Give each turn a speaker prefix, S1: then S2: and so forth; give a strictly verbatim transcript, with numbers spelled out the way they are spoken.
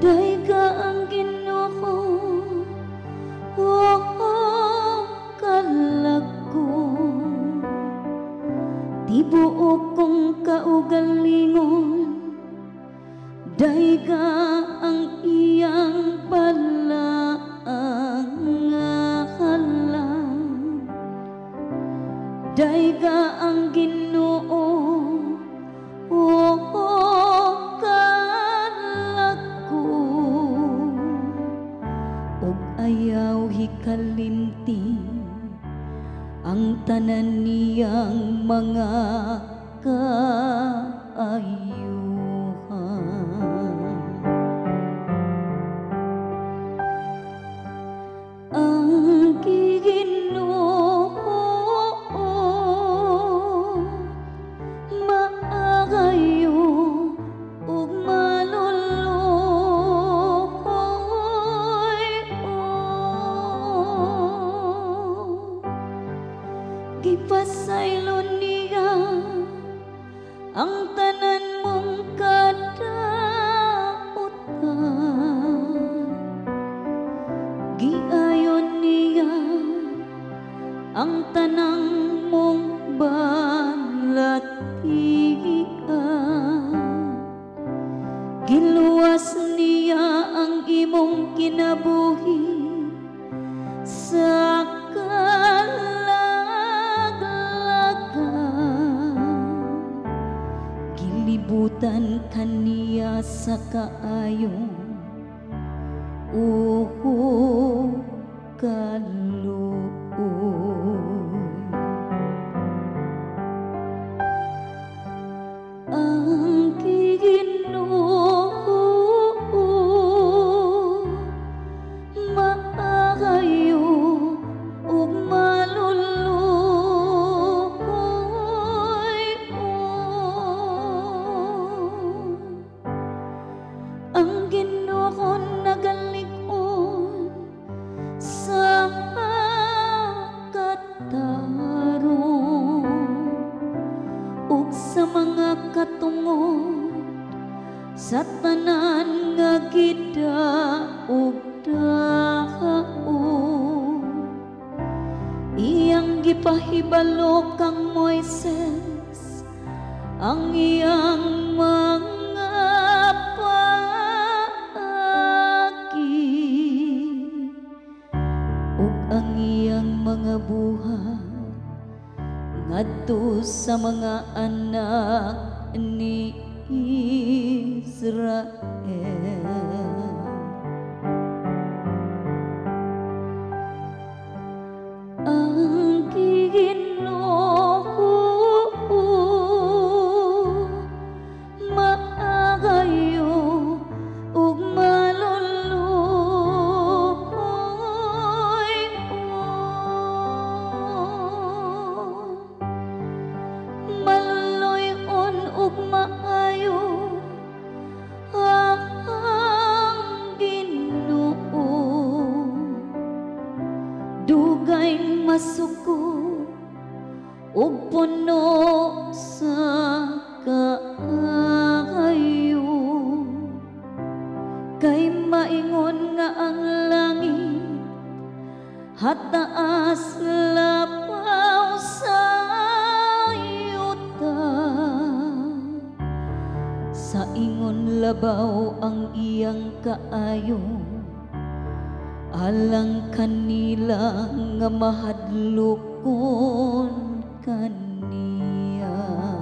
S1: Dayga ang Ginoo, oh kalagko, tibuok kong kaugalingon. Dayga ang iyang balaang nga halang. Dayga ang Ginoo, oh kalagko, ug ayaw hikalimti ang tanan niyang mga kaayuhan. Ang Ginoo maagayo ug maluluoy, oh. Gipasaylo niya ang tanan mong kadautan. Giayon niya ang tanang mong balatian. Giluwas niya ang imong kinabuhi sa kalaglagan. Gilibutan kaniya sa kaayong uho kaluoy. Ang Ginoo maagayo ug maluluoy, oh. Ang Ginoo nagalig-on sa katarong ug sa mga katungod sa tanan nga gidaog daog. Iyang gipahibalo kang Moises ang iyang mga paagi ug ang iyang mga buhat ngadto sa mga anak ni Israel. Ang Ginoo maagayo ug maluluoy, oh. Maloy-on ug maayo ang Ginoo. Dugay masuko ug puno sa kaayo. Kay maingon nga ang langit hataas lapaw sa yuta. Sa ingon labaw ang iyang kaayo, alang kanila nga mahadlokon kaniya.